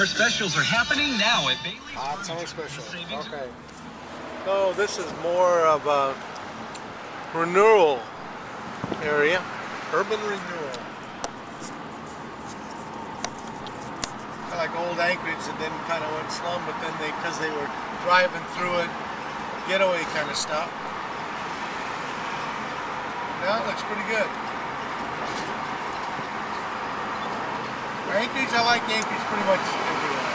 summer specials are happening now at Bailey's. Hot summer special. Okay. So this is more of a renewal area, urban renewal. Kind of like old Anchorage that then kind of went slum, but then because they were driving through it, getaway kind of stuff. Yeah, it looks pretty good. Anchorage, I like Anchorage pretty much everywhere.